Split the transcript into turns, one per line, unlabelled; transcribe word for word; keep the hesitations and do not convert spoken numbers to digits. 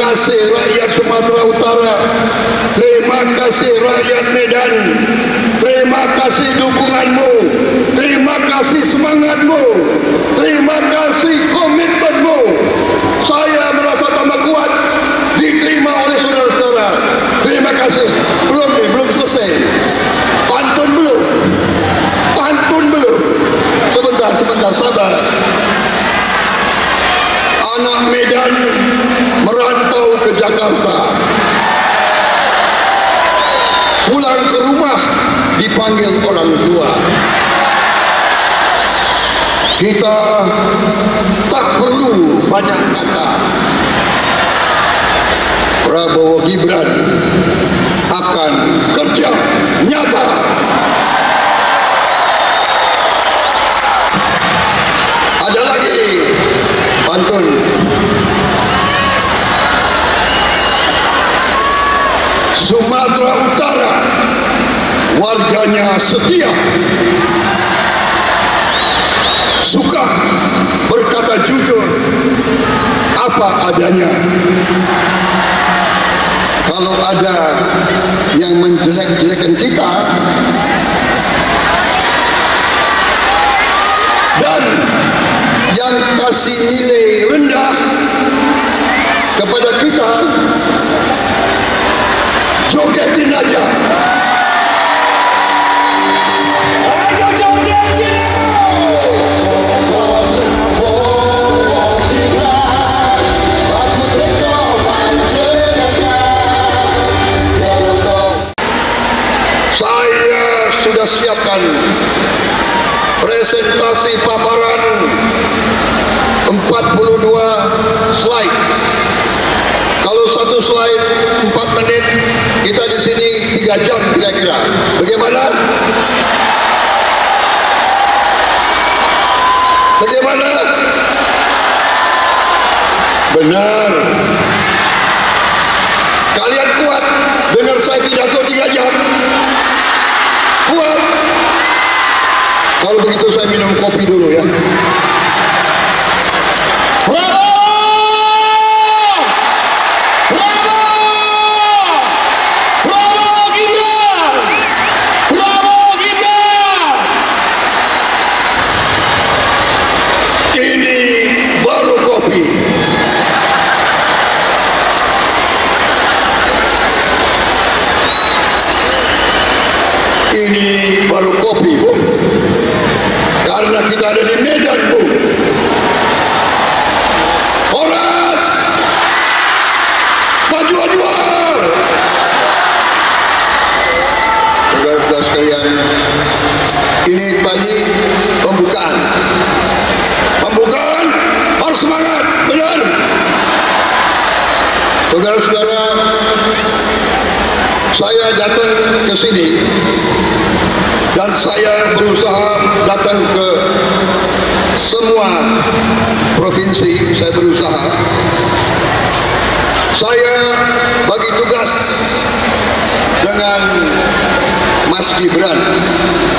kasih rakyat Sumatera Utara, terima kasih rakyat Medan, terima kasih dukunganmu, terima kasih semangatmu, terima kasih komitmenmu. Saya merasa tambah kuat diterima oleh saudara-saudara. Terima kasih. Belum nih, belum selesai. Pantun belum? Pantun belum? Sebentar, sebentar, sabar. Anak Medan merantau ke Jakarta, pulang ke rumah dipanggil orang tua. Kita tak perlu banyak kata. Prabowo Gibran akan kerja nyata. Ada lagi pantun. Sumatera Utara warganya setia, suka berkata jujur apa adanya. Kalau ada yang menjelek-jelekan kita dan yang kasih nilai rendah kepada kita, jogetin aja. Ayo jogetin. Saya sudah siapkan presentasi paparan empat puluh dua slide. Kalau satu slide empat menit, kita di sini tiga jam kira-kira. Bagaimana? Bagaimana? Benar. Kalian kuat dengar saya pidato tiga jam? Kuat? Kalau begitu saya minum kopi dulu ya. Ini baru kopi, Bu. Karena kita ada di Medan, Bu. Horas, maju-maju. Saudara-saudara sekalian, ini tadi pembukaan. Pembukaan harus semangat, benar. Saudara-saudara, saya datang ke sini dan saya berusaha datang ke semua provinsi. Saya berusaha, saya bagi tugas dengan Mas Gibran